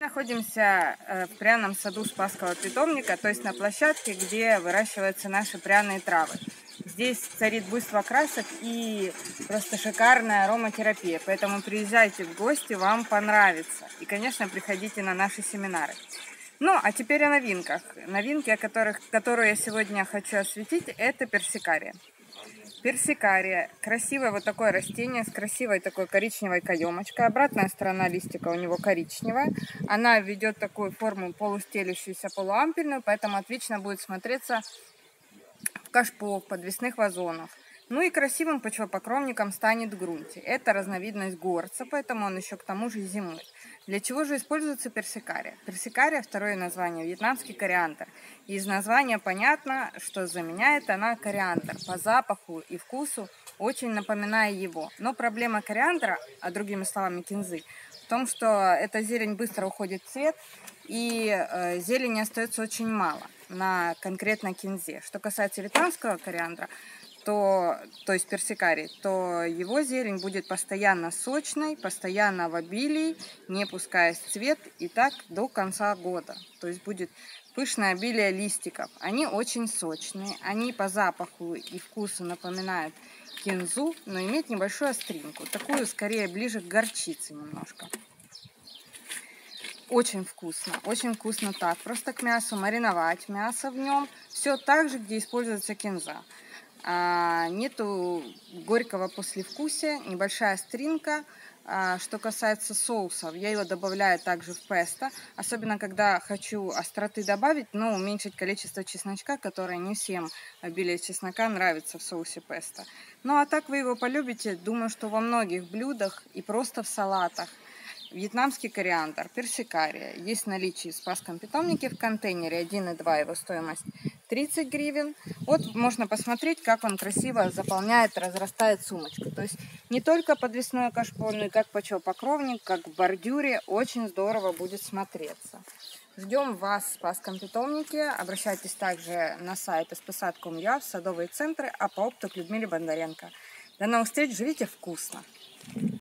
Находимся в пряном саду Спасского питомника, то есть на площадке, где выращиваются наши пряные травы. Здесь царит буйство красок и просто шикарная ароматерапия, поэтому приезжайте в гости, вам понравится. И, конечно, приходите на наши семинары. Ну, а теперь о новинках. Новинки, которые я сегодня хочу осветить, это персикария. Персикария. Красивое вот такое растение с красивой такой коричневой каемочкой. Обратная сторона листика у него коричневая. Она ведет такую форму полустелющуюся, полуампельную, поэтому отлично будет смотреться в кашпо, в подвесных вазонах. Ну и красивым почвопокровником станет в грунте. Это разновидность горца, поэтому он еще к тому же зимует. Для чего же используется персикария? Персикария, второе название, вьетнамский кориандр. Из названия понятно, что заменяет она кориандр. По запаху и вкусу очень напоминая его. Но проблема кориандра, а другими словами кинзы, в том, что эта зелень быстро уходит в цвет, и зелени остается очень мало на конкретно кинзе. Что касается вьетнамского кориандра, то есть персикарий, то его зелень будет постоянно сочной, постоянно в обилии, не пускаясь в цвет, и так до конца года. То есть будет пышное обилие листиков. Они очень сочные, они по запаху и вкусу напоминают кинзу, но имеют небольшую остринку, такую скорее ближе к горчице немножко. Очень вкусно так, просто к мясу мариновать мясо в нем, все так же, где используется кинза. Нету горького послевкусия, небольшая остринка. Что касается соусов, я его добавляю также в песто, особенно когда хочу остроты добавить, но уменьшить количество чесночка, которое не всем обилие чеснока нравится в соусе песто. Ну а так вы его полюбите, думаю, что во многих блюдах и просто в салатах. Вьетнамский кориандр, персикария есть в наличии в Спасском питомнике в контейнере 1,2, его стоимость 30 гривен. Вот можно посмотреть, как он красиво заполняет, разрастает сумочку. То есть не только подвесной кашпо, но и как почвопокровник, как в бордюре, очень здорово будет смотреться. Ждем вас в Спасском питомнике. Обращайтесь также на сайт spsat.com.ua, в садовые центры, а по опту к Людмиле Бондаренко. До новых встреч, живите вкусно!